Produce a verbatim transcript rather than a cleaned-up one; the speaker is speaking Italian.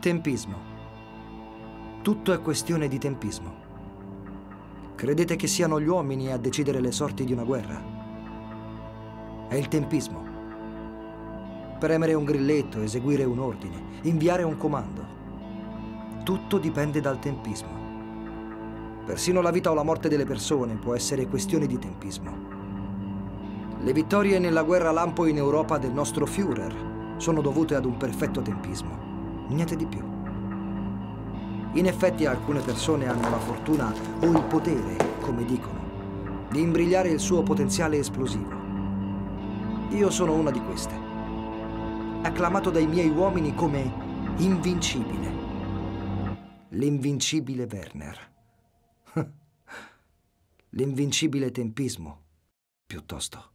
Tempismo. Tutto è questione di tempismo. Credete che siano gli uomini a decidere le sorti di una guerra? È il tempismo. Premere un grilletto, eseguire un ordine, inviare un comando. Tutto dipende dal tempismo. Persino la vita o la morte delle persone può essere questione di tempismo. Le vittorie nella guerra lampo in Europa del nostro Führer sono dovute ad un perfetto tempismo. Niente di più. In effetti alcune persone hanno la fortuna o il potere, come dicono, di imbrigliare il suo potenziale esplosivo. Io sono una di queste. Acclamato dai miei uomini come invincibile. L'invincibile Werner. L'invincibile tempismo, piuttosto.